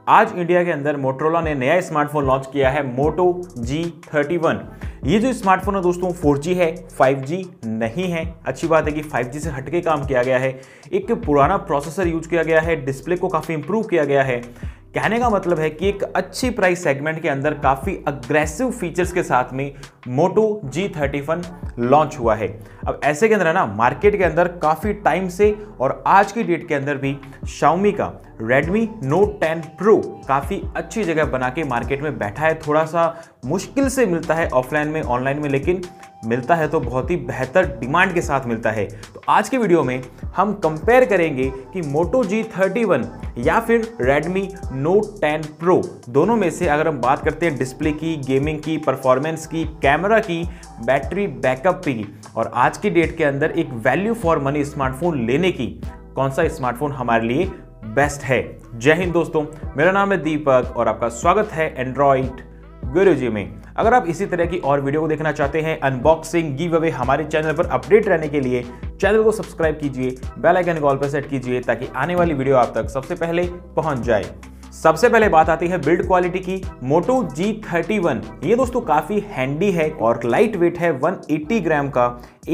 आज इंडिया के अंदर मोटोरोला ने नया स्मार्टफोन लॉन्च किया है मोटो G31। ये जो स्मार्टफोन है दोस्तों 4G है, 5G नहीं है। अच्छी बात है कि 5G से हटके काम किया गया है। एक पुराना प्रोसेसर यूज किया गया है, डिस्प्ले को काफ़ी इंप्रूव किया गया है। कहने का मतलब है कि एक अच्छी प्राइस सेगमेंट के अंदर काफ़ी अग्रेसिव फीचर्स के साथ में मोटो G31 लॉन्च हुआ है। अब ऐसे के अंदर है ना, मार्केट के अंदर काफ़ी टाइम से और आज की डेट के अंदर भी Xiaomi का Redmi Note 10 Pro काफ़ी अच्छी जगह बना के मार्केट में बैठा है। थोड़ा सा मुश्किल से मिलता है ऑफलाइन में, ऑनलाइन में, लेकिन मिलता है तो बहुत ही बेहतर डिमांड के साथ मिलता है। तो आज की वीडियो में हम कंपेयर करेंगे कि मोटो G31 या फिर Redmi Note 10 Pro, दोनों में से अगर हम बात करते हैं डिस्प्ले की, गेमिंग की, परफॉर्मेंस की, कैमरा की, बैटरी बैकअप की, और आज की डेट के अंदर एक वैल्यू फॉर मनी स्मार्टफोन लेने की, कौन सा स्मार्टफोन हमारे लिए बेस्ट है। जय हिंद दोस्तों, मेरा नाम है दीपक और आपका स्वागत है एंड्रॉइड गुरुजी में। अगर आप इसी तरह की और वीडियो को देखना चाहते हैं, अनबॉक्सिंग, गिव अवे, हमारे चैनल पर अपडेट रहने के लिए चैनल को सब्सक्राइब कीजिए, बेल आइकन को ऑल पर सेट कीजिए ताकि आने वाली वीडियो आप तक सबसे पहले पहुंच जाए। सबसे पहले बात आती है बिल्ड क्वालिटी की। मोटो G31 ये दोस्तों काफी हैंडी है और लाइट वेट है, 180 ग्राम का,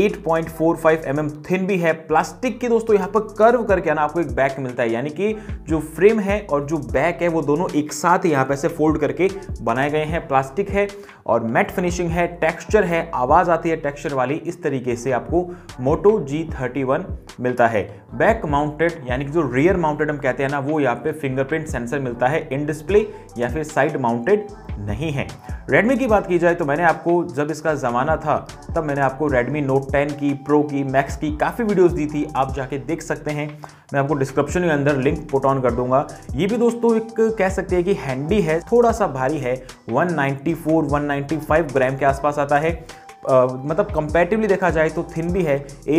8.45 mm थिन भी है। प्लास्टिक की दोस्तों यहाँ पर कर्व करके ना आपको एक बैक मिलता है, यानी कि जो फ्रेम है और जो बैक है वो दोनों एक साथ यहाँ पे से फोल्ड करके बनाए गए हैं। प्लास्टिक है और मैट फिनिशिंग है, टेक्सचर है, आवाज आती है टेक्सचर वाली। इस तरीके से आपको मोटो G31 मिलता है। बैक माउंटेड यानी कि जो रियर माउंटेड हम कहते हैं ना, वो यहाँ पे फिंगरप्रिंट सेंसर मिलता है, इन डिस्प्ले या फिर साइड माउंटेड नहीं है। Redmi की बात की जाए तो मैंने आपको, जब इसका ज़माना था तब मैंने आपको Redmi Note 10 की, Pro की, Max की काफ़ी वीडियोस दी थी, आप जाके देख सकते हैं। मैं आपको डिस्क्रिप्शन के अंदर लिंक पुट ऑन कर दूंगा। ये भी दोस्तों एक कह सकते हैं कि हैंडी है, थोड़ा सा भारी है, 194-195 ग्राम के आसपास आता है। मतलब कंपैरेटिवली देखा जाए तो थिन भी है,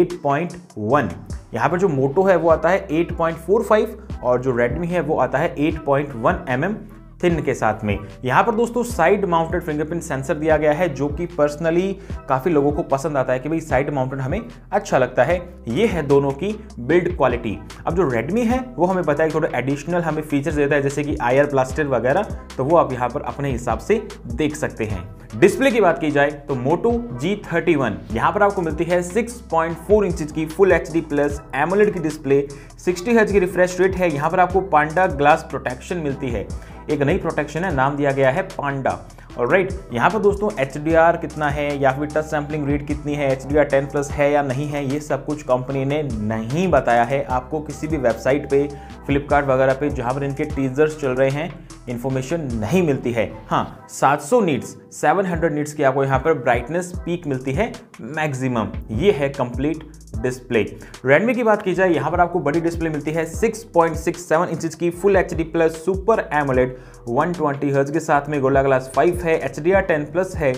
8.1। यहाँ पर जो मोटो है वो आता है 8.45 और जो Redmi है वो आता है 8.1 mm थिन के साथ में। यहाँ पर दोस्तों साइड माउंटेड फिंगरप्रिंट सेंसर दिया गया है, जो कि पर्सनली काफ़ी लोगों को पसंद आता है कि भाई साइड माउंटेड हमें अच्छा लगता है। ये है दोनों की बिल्ड क्वालिटी। अब जो Redmi है वो हमें पता है कि थोड़ा एडिशनल हमें फीचर्स देता है, जैसे कि IR ब्लास्टर वगैरह, तो वो आप यहाँ पर अपने हिसाब से देख सकते हैं। डिस्प्ले की बात की जाए तो मोटो G31 यहाँ पर आपको मिलती है 6.4 इंच की फुल HD प्लस एमोलेड की डिस्प्ले, 60 हर्ट्ज की रिफ्रेश रेट है। यहाँ पर आपको पांडा ग्लास प्रोटेक्शन मिलती है, एक नई प्रोटेक्शन है, नाम दिया गया है पांडा। ऑलराइट, यहाँ पर दोस्तों HDR कितना है या फिर टच सैम्पलिंग रेट कितनी है, HDR 10+ है या नहीं है, ये सब कुछ कंपनी ने नहीं बताया है। आपको किसी भी वेबसाइट पे, फ्लिपकार्ट वगैरह पे जहाँ पर इनके टीजर्स चल रहे हैं, इन्फॉर्मेशन नहीं मिलती है। हाँ, 700 नीट्स, 700 नीट्स की आपको यहाँ पर ब्राइटनेस पीक मिलती है मैक्सिमम। ये है कंप्लीट डिस्प्ले। Redmi की बात की जाए, यहाँ पर आपको बड़ी डिस्प्ले मिलती है, 6.67 इंच की full HD plus super AMOLED 120 hertz के साथ में, गोरिल्ला ग्लास 5 है, HDR 10+ है,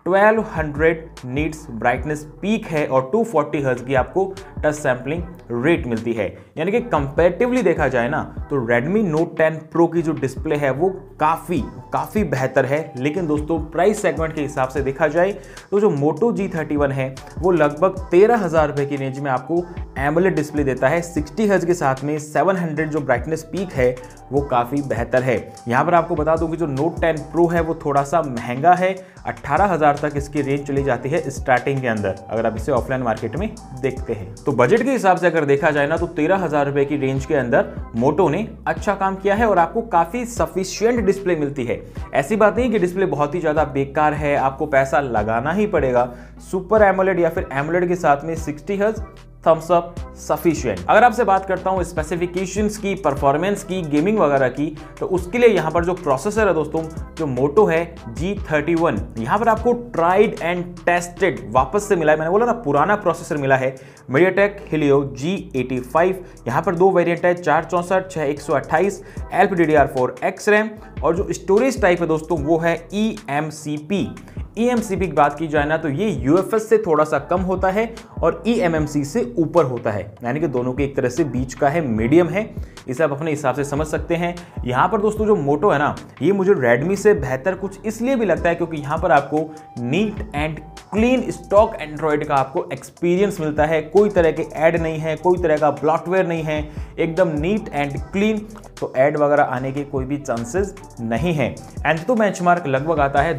1200 नीट्स ब्राइटनेस पीक है और 240 हर्ट्ज की आपको टच सैम्पलिंग रेट मिलती है। यानी कि कंपैरेटिवली देखा जाए ना तो Redmi Note 10 Pro की जो डिस्प्ले है वो काफ़ी बेहतर है। लेकिन दोस्तों प्राइस सेगमेंट के हिसाब से देखा जाए तो जो मोटो G31 है वो लगभग 13,000 रुपये की रेंज में आपको एमोलेड डिस्प्ले देता है, 60 हर्ट्ज के साथ में, 700 जो ब्राइटनेस पीक है वो काफ़ी बेहतर है। यहाँ पर आपको बता दूं कि जो Note 10 Pro है वो थोड़ा सा महंगा है, 18,000 तक इसकी रेंज चली जाती है स्टार्टिंग के अंदर, अगर आप इसे ऑफलाइन मार्केट में देखते हैं। तो बजट के हिसाब से अगर देखा जाए ना तो 13,000 रुपये की रेंज के अंदर मोटो ने अच्छा काम किया है और आपको काफ़ी सफिशिएंट डिस्प्ले मिलती है। ऐसी बात नहीं कि डिस्प्ले बहुत ही ज़्यादा बेकार है, आपको पैसा लगाना ही पड़ेगा। सुपर एमोलेड या फिर एमोलेड के साथ में 60 हर्ट्ज, थम्स अप, सफिशिएंट। अगर आपसे बात करता हूं स्पेसिफिकेशंस की, परफॉर्मेंस की, गेमिंग वगैरह की, तो उसके लिए यहां पर जो प्रोसेसर है दोस्तों, जो मोटो है G31, यहां पर आपको ट्राइड एंड टेस्टेड वापस से मिला है। मैंने बोला ना पुराना प्रोसेसर मिला है, MediaTek Helio G85। यहां पर दो वेरिएंट है, 464, 6128, LPDDR4 XRAM, और जो स्टोरेज टाइप है दोस्तों वो है eMCP। eMCP की बात की जाए ना तो ये UFS से थोड़ा सा कम होता है और eMMC से ऊपर होता है, यानी कि दोनों के एक तरह से बीच का है, मीडियम है। इसे आप अपने हिसाब से समझ सकते हैं। यहाँ पर दोस्तों जो मोटो है ना, ये मुझे Redmi से बेहतर कुछ इसलिए भी लगता है क्योंकि यहाँ पर आपको neat and clean stock Android का आपको एक्सपीरियंस मिलता है। कोई तरह के ऐड नहीं है, कोई तरह का ब्लॉटवेयर नहीं है, एकदम नीट एंड क्लीन, तो ऐड वगैरह आने के कोई भी चांसेस नहीं है। एंथुतो बेंचमार्क लगभग आता है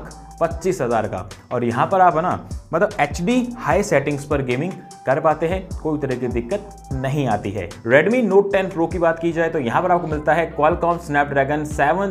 2,25,000 का, और यहाँ पर आप है ना मतलब HD हाई सेटिंग्स पर गेमिंग कर पाते हैं, कोई तरह की दिक्कत नहीं आती है। Redmi Note 10 Pro की बात की जाए तो यहाँ पर आपको मिलता है Qualcomm Snapdragon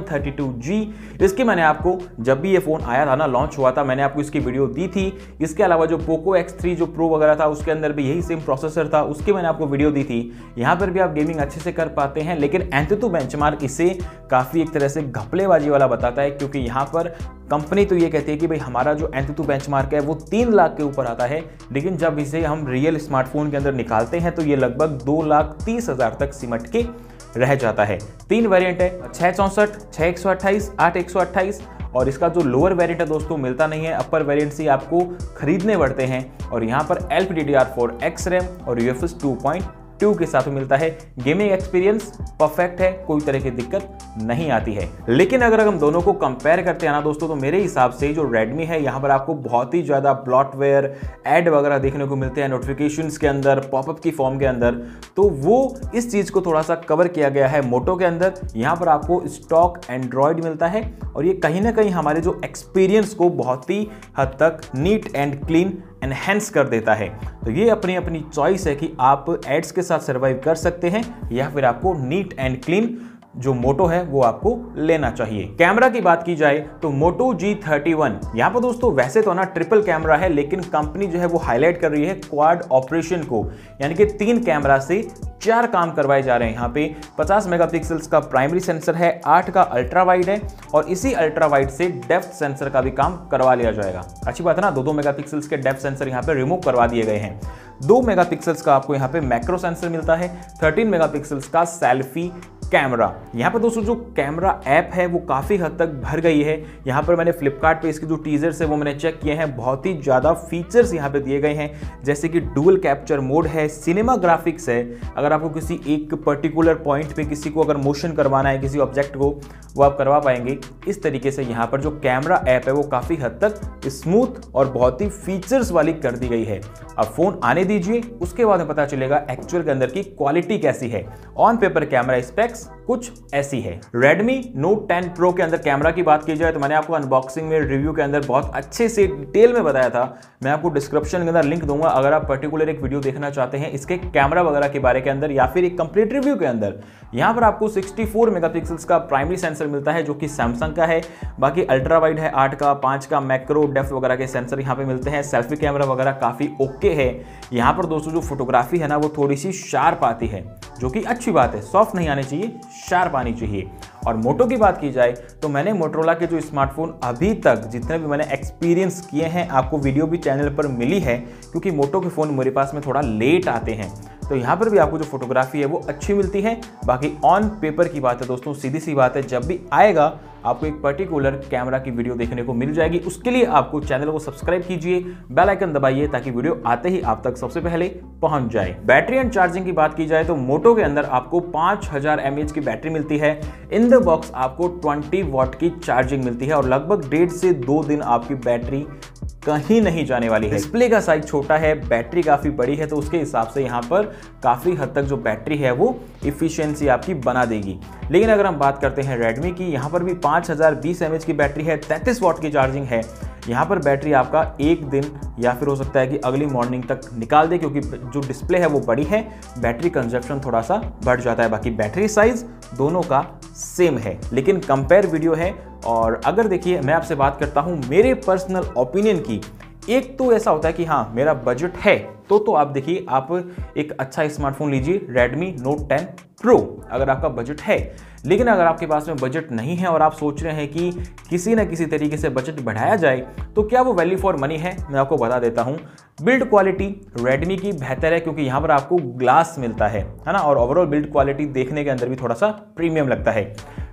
732G। इसकी मैंने आपको जब भी ये फोन आया था ना, लॉन्च हुआ था, मैंने आपको इसकी वीडियो दी थी। इसके अलावा जो Poco X3 जो Pro वगैरह था उसके अंदर भी यही सेम प्रोसेसर था, उसकी मैंने आपको वीडियो दी थी। यहाँ पर भी आप गेमिंग अच्छे से कर पाते हैं, लेकिन एंथुतो बेंचमार्क इसे काफ़ी एक तरह से घपलेबाजी वाला बताता है, क्योंकि यहाँ पर कंपनी तो ये कहती है कि भाई हमारा जो एंथुतो बेंचमार्क है वो 3 लाख के ऊपर आता है, लेकिन जब इसे हम रियल स्मार्टफोन के अंदर निकालते हैं तो ये लगभग 2,30,000 तक सिमट के रह जाता है। 3 वेरिएंट है, 664, 6/128, 8/128, और इसका जो लोअर वेरिएंट है दोस्तों मिलता नहीं है, अपर वेरिएंट से आपको खरीदने पड़ते हैं। और यहाँ पर LPDDR4X रैम और UFS 2.2 के साथ मिलता है। गेमिंग एक्सपीरियंस परफेक्ट है, कोई तरह की दिक्कत नहीं आती है। लेकिन अगर हम दोनों को कंपेयर करते हैं ना दोस्तों, तो मेरे हिसाब से जो Redmi है यहाँ पर आपको बहुत ही ज़्यादा ब्लॉटवेयर, ऐड वगैरह देखने को मिलते हैं नोटिफिकेशंस के अंदर, पॉपअप की फॉर्म के अंदर, तो वो इस चीज़ को थोड़ा सा कवर किया गया है मोटो के अंदर। यहाँ पर आपको स्टॉक एंड्रॉयड मिलता है, और ये कहीं ना कहीं हमारे जो एक्सपीरियंस को बहुत ही हद तक नीट एंड क्लीन एनहेंस कर देता है। तो ये अपनी अपनी चॉइस है कि आप एड्स के साथ सर्वाइव कर सकते हैं या फिर आपको नीट एंड क्लीन जो मोटो है वो आपको लेना चाहिए। कैमरा की बात की जाए तो मोटो G31 यहाँ पर दोस्तों वैसे तो ना ट्रिपल कैमरा है, लेकिन कंपनी जो है वो हाईलाइट कर रही है क्वाड ऑपरेशन को, यानी कि 3 कैमरा से 4 काम करवाए जा रहे हैं। यहाँ पे 50 मेगापिक्सल्स का प्राइमरी सेंसर है, 8 का अल्ट्रा वाइड है, और इसी अल्ट्रा वाइड से डेप्थ सेंसर का भी काम करवा लिया जाएगा। अच्छी बात है ना, 2 मेगापिक्सल्स के डेप्थ सेंसर यहाँ पे रिमूव करवा दिए गए हैं। 2 मेगापिक्सल्स का आपको यहाँ पे मैक्रो सेंसर मिलता है, 13 मेगापिक्सल्स का सेल्फी कैमरा। यहाँ पर दोस्तों जो कैमरा ऐप है वो काफ़ी हद तक भर गई है। यहाँ पर मैंने फ्लिपकार्ट पे इसके जो टीजर्स है वो मैंने चेक किए हैं, बहुत ही ज़्यादा फीचर्स यहाँ पे दिए गए हैं, जैसे कि डुअल कैप्चर मोड है, सिनेमा ग्राफिक्स है। अगर आपको किसी एक पर्टिकुलर पॉइंट पे किसी को अगर मोशन करवाना है, किसी ऑब्जेक्ट को, वो आप करवा पाएंगे। इस तरीके से यहाँ पर जो कैमरा ऐप है वो काफ़ी हद तक स्मूथ और बहुत ही फीचर्स वाली कर दी गई है। अब फ़ोन आने दीजिए, उसके बाद में पता चलेगा एक्चुअल के अंदर की क्वालिटी कैसी है। ऑन पेपर कैमरा स्पेक्स कुछ ऐसी है। Redmi Note 10 Pro के अंदर कैमरा की बात की जाए तो मैंने आपको अनबॉक्सिंग में, रिव्यू के अंदर बहुत अच्छे से डिटेल में बताया था। मैं आपको डिस्क्रिप्शन के अंदर लिंक दूंगा, अगर आप पर्टिकुलर एक वीडियो देखना चाहते हैं इसके कैमरा वगैरह के बारे के अंदर या फिर एक कंप्लीट रिव्यू के अंदर। यहाँ पर आपको 64 मेगापिक्सल्स का प्राइमरी सेंसर मिलता है जो कि सैमसंग का है। बाकी अल्ट्रा वाइड है, 8 का, 5 का मैक्रो, डेप्थ वगैरह के सेंसर यहाँ पे मिलते हैं। सेल्फी कैमरा वगैरह काफ़ी ओके है। यहाँ पर दोस्तों जो फोटोग्राफी है ना वो थोड़ी सी शार्प आती है, जो कि अच्छी बात है। सॉफ्ट नहीं आनी चाहिए, शार्प आनी चाहिए। और मोटो की बात की जाए तो मैंने मोटोरोला के जो स्मार्टफोन अभी तक जितने भी मैंने एक्सपीरियंस किए हैं, आपको वीडियो भी चैनल पर मिली है, क्योंकि मोटो के फ़ोन मेरे पास में थोड़ा लेट आते हैं, तो यहाँ पर भी आपको जो फोटोग्राफी है वो अच्छी मिलती है। बाकी ऑन पेपर की बात है दोस्तों, सीधी सी बात है, जब भी आएगा आपको एक पर्टिकुलर कैमरा की वीडियो देखने को मिल जाएगी। उसके लिए आपको चैनल को सब्सक्राइब कीजिए, बेल आइकन दबाइए, ताकि वीडियो आते ही आप तक सबसे पहले पहुंच जाए। बैटरी एंड चार्जिंग की बात की जाए तो मोटो के अंदर आपको 5000 mAh की बैटरी मिलती है। इन द बॉक्स आपको 20 वॉट की चार्जिंग मिलती है, और लगभग 1.5 से 2 दिन आपकी बैटरी कहीं नहीं जाने वाली है। डिस्प्ले का साइज छोटा है, बैटरी काफ़ी बड़ी है, तो उसके हिसाब से यहाँ पर काफ़ी हद तक जो बैटरी है वो इफिशियंसी आपकी बना देगी। लेकिन अगर हम बात करते हैं Redmi की, यहाँ पर भी 5020 mAh की बैटरी है, 33 वॉट की चार्जिंग है। यहाँ पर बैटरी आपका 1 दिन या फिर हो सकता है कि अगली मॉर्निंग तक निकाल दे, क्योंकि जो डिस्प्ले है वो बड़ी है, बैटरी कंजप्शन थोड़ा सा बढ़ जाता है। बाकी बैटरी साइज दोनों का सेम है, लेकिन कंपेयर वीडियो है। और अगर देखिए मैं आपसे बात करता हूँ मेरे पर्सनल ओपिनियन की, एक तो ऐसा होता है कि हाँ मेरा बजट है तो आप देखिए, आप एक अच्छा स्मार्टफोन लीजिए Redmi Note 10 Pro अगर आपका बजट है। लेकिन अगर आपके पास में बजट नहीं है और आप सोच रहे हैं कि किसी न किसी तरीके से बजट बढ़ाया जाए, तो क्या वो वैल्यू फॉर मनी है? मैं आपको बता देता हूँ। बिल्ड क्वालिटी Redmi की बेहतर है, क्योंकि यहाँ पर आपको ग्लास मिलता है ना, और ओवरऑल बिल्ड क्वालिटी देखने के अंदर भी थोड़ा सा प्रीमियम लगता है।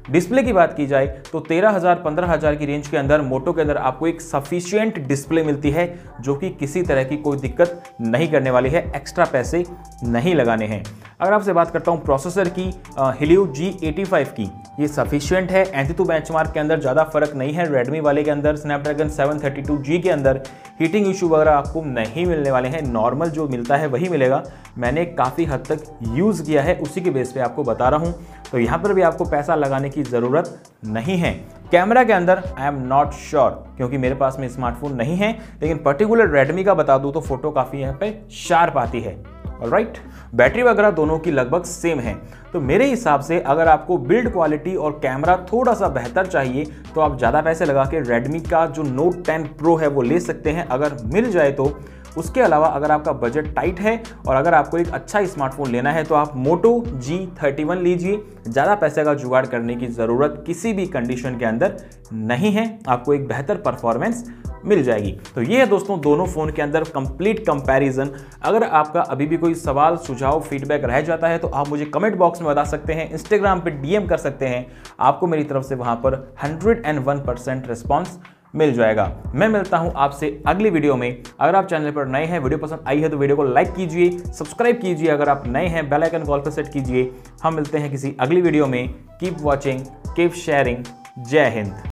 डिस्प्ले की बात की जाए तो 13,000 15,000 की रेंज के अंदर मोटो के अंदर आपको एक सफिशिएंट डिस्प्ले मिलती है, जो कि किसी तरह की कोई दिक्कत नहीं करने वाली है, एक्स्ट्रा पैसे नहीं लगाने हैं। अगर आपसे बात करता हूं प्रोसेसर की, Helio G85 की, ये सफिशिएंट है। एंथुतु बेंचमार्क के अंदर ज़्यादा फर्क नहीं है। रेडमी वाले के अंदर स्नैपड्रैगन 732G के अंदर हीटिंग इशू वगैरह आपको नहीं मिलने वाले हैं, नॉर्मल जो मिलता है वही मिलेगा। मैंने काफ़ी हद तक यूज़ किया है, उसी के बेस पे आपको बता रहा हूँ, तो यहाँ पर भी आपको पैसा लगाने की ज़रूरत नहीं है। कैमरा के अंदर आई एम नॉट श्योर, क्योंकि मेरे पास में स्मार्टफोन नहीं है, लेकिन पर्टिकुलर रेडमी का बता दूँ तो फोटो काफ़ी यहाँ पे शार्प आती है। ऑलराइट, बैटरी वगैरह दोनों की लगभग सेम है। तो मेरे हिसाब से अगर आपको बिल्ड क्वालिटी और कैमरा थोड़ा सा बेहतर चाहिए तो आप ज़्यादा पैसे लगा के रेडमी का जो Note 10 Pro है वो ले सकते हैं, अगर मिल जाए तो। उसके अलावा अगर आपका बजट टाइट है और अगर आपको एक अच्छा स्मार्टफोन लेना है तो आप Moto G31 लीजिए। ज़्यादा पैसे का जुगाड़ करने की ज़रूरत किसी भी कंडीशन के अंदर नहीं है, आपको एक बेहतर परफॉर्मेंस मिल जाएगी। तो ये है दोस्तों दोनों फ़ोन के अंदर कंप्लीट कंपैरिजन। अगर आपका अभी भी कोई सवाल सुझाव फीडबैक रह जाता है तो आप मुझे कमेंट बॉक्स में बता सकते हैं, इंस्टाग्राम पे DM कर सकते हैं, आपको मेरी तरफ से वहाँ पर 101% रिस्पॉन्स मिल जाएगा। मैं मिलता हूं आपसे अगली वीडियो में। अगर आप चैनल पर नए हैं, वीडियो पसंद आई है तो वीडियो को लाइक कीजिए, सब्सक्राइब कीजिए। अगर आप नए हैं बेल आइकन कॉल पर सेट कीजिए। हम मिलते हैं किसी अगली वीडियो में। Keep watching, keep sharing. जय हिंद।